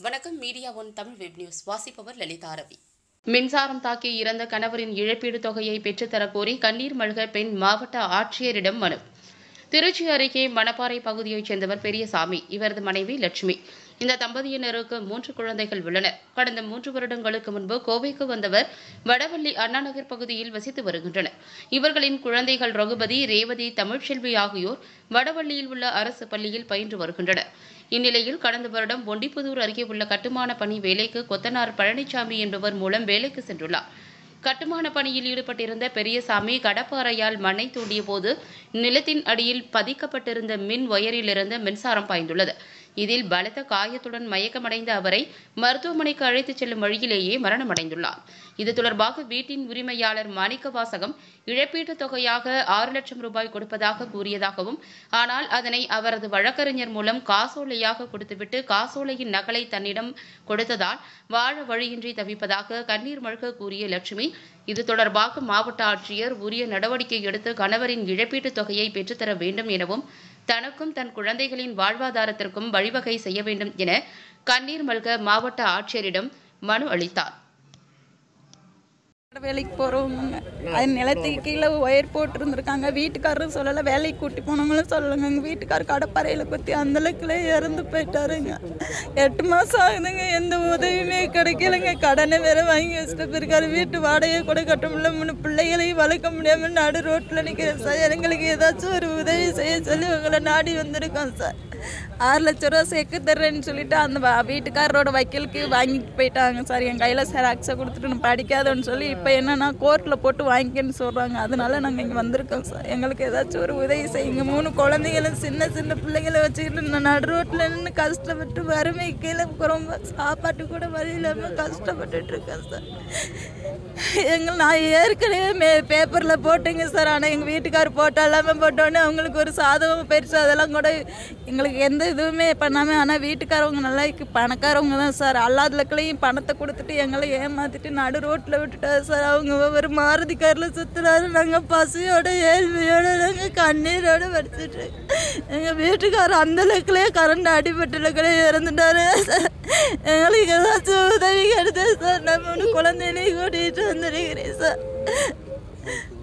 வணக்கம். Media one Tamil web news வாசிப்பவர் லலிதா ரவி. மின்சாரம் தாக்கி இறந்த கணவரின் இழப்பீடு தொகையை பெற்றுத்தரக் கோரி கண்ணீர் மல்க பெண் மாவட்ட ஆட்சியரிடம் மனு. திருச்சி அருகே மணப்பாறை பகுதியைச் சேர்ந்தவர் பெரியசாமி, இவரது மனைவி லட்சுமி. இந்த தம்பதியினருக்கு 3 குழந்தைகள் உள்ளனர். கடந்த 3 வருடங்களுக்கு முன்பு கோவைக்கு வந்தவர் வடவள்ளி அண்ணாநகர் பகுதியில் வசித்து வருகின்றனர். இவர்களின் குழந்தைகள் ரகுபதி, ரேவதி, தமிழ்ச்செல்வி ஆகியோர் வடவள்ளியில் உள்ள அரசு பள்ளியில் பயின்று வருகின்றனர். இந்நிலையில் கடந்த வருடம் ஒண்டிப்புதூர் அருகே உள்ள கட்டுமான பணி வேலைக்கு கொத்தனார் பழனிசாமி என்பவர் மூலம் வேலைக்கு சென்றுள்ளார். கட்டுமான பணியில் ஈடுபட்டிருந்த பெரியசாமி கடப்பாறையால் மண்ணை தோண்டிய போது நிலத்தின் அடியில் பதிக்கப்பட்டிருந்த மின் ஒயரிலிருந்து மின்சாரம் பாய்ந்துள்ளது. இதில் பலத்த காயத்துடன் மயக்கமடைந்த அவரை மருத்துவமனைக்கு அழைத்துச் செல்லும் வழியிலேயே மரணமடைந்துள்ளார். இது தொடர்பாக வீட்டின் உரிமையாளர் மாணிக்கவாசகம் இழப்பீட்டுத் தொகையாக 6 லட்சம் ரூபாய் கொடுப்பதாக கூறியதாகவும், ஆனால் அதனை அவரது வழக்கறிஞர் மூலம் காசோலையாக கொடுத்துவிட்டு காசோலையின் நகலை தன்னிடம் கொடுத்ததால் வாழ வழியின்றி தவிப்பதாக கண்ணீர் மல்க கூறிய லட்சுமி, இது தொடர்பாக மாவட்ட ஆட்சியர் உரிய நடவடிக்கை எடுத்து கணவரின் இழப்பீட்டுத் தொகையை பெற்றுத்தர வேண்டும் எனவும், தனக்கும் தன் குழந்தைகளின் வாழ்வாதாரத்திற்கும் வழிவகை செய்ய வேண்டும் என கண்ணீர் மல்க மாவட்ட ஆட்சியரிடம் மனு அளித்தார். வேலைக்கு போகிறவங்க அது நிலத்துக்கு கீழே ஒயர் போட்டுருந்துருக்காங்க. வீட்டுக்காரரும் சொல்லலை, வேலைக்கு கூட்டி போனவங்களும் சொல்லலைங்க. எங்கள் வீட்டுக்காரர் கடப்பாறையில் குத்தி அந்தளவுக்குள்ள இறந்து போயிட்டாருங்க. 8 மாதம் ஆகுதுங்க, எந்த உதவியுமே கிடைக்கலைங்க. கடனை வேற வாங்கி வச்சுட்டு போயிருக்காரு. வீட்டு வாடகையை கூட கட்ட முடியல. 3 பிள்ளைகளையும் வளர்க்க முடியாமல் நடு ரோட்டில் நிற்கிறேன் சார். எங்களுக்கு ஏதாச்சும் ஒரு உதவி செய்ய சொல்லி உங்களை நாடி வந்திருக்கோம் சார். 6 லட்ச ரூபா சேர்க்க தர்றேன்னு சொல்லிட்டு அந்த வீட்டுக்காரரோட வக்கீலுக்கு வாங்கிட்டு போயிட்டாங்க சார். என் கையில் செராக்ஸை கொடுத்துட்டு நான் படிக்காதோன்னு சொல்லி இப்போ என்னன்னா கோர்ட்டில் போட்டு வாங்கிக்கன்னு சொல்கிறாங்க. அதனால நாங்கள் இங்கே வந்திருக்கோம் சார். எங்களுக்கு ஏதாச்சும் ஒரு உதவி செய்யுங்க. 3 குழந்தைகளும் சின்ன சின்ன பிள்ளைகளை வச்சுக்கிட்டு நான் நடு ரோட்டில் நின்று கஷ்டப்பட்டு வறுமை கீழே ரொம்ப சாப்பாட்டு கூட வழி இல்லாமல் கஷ்டப்பட்டுட்டு இருக்கேன் சார். நான் ஏற்கனவே பேப்பரில் போட்டுங்க சார். ஆனால் எங்கள் வீட்டுக்காரர் போட்டால் எல்லாமே போட்டோன்னே அவங்களுக்கு ஒரு சாதகம் பெருசு அதெல்லாம் கூட எங்களுக்கு எந்த இதுவுமே பண்ணாமல், ஆனால் வீட்டுக்காரவங்க நல்லா பணக்காரவங்க தான் சார். அல்லாதக்களையும் பணத்தை கொடுத்துட்டு எங்களை ஏமாற்றிட்டு நடு ரோட்டில் விட்டுட்டாரு சார். அவங்க ஒரு மாருதி காரில் சுற்றுறாரு. நாங்கள் பசியோட ஏழ்மையோடு நாங்கள் கண்ணீரோடு படிச்சுட்டு எங்கள் வீட்டுக்காரர் அந்தளவுக்குள்ளே கரண்ட் அடிபட்டுல இறந்துட்டாரு சார். எங்களுக்கு ஏதாச்சும் உதவி கிடையாது சார். நான் 3 குழந்தைகளையும் கூட்டிகிட்டு வந்துருக்கிறேன் சார்.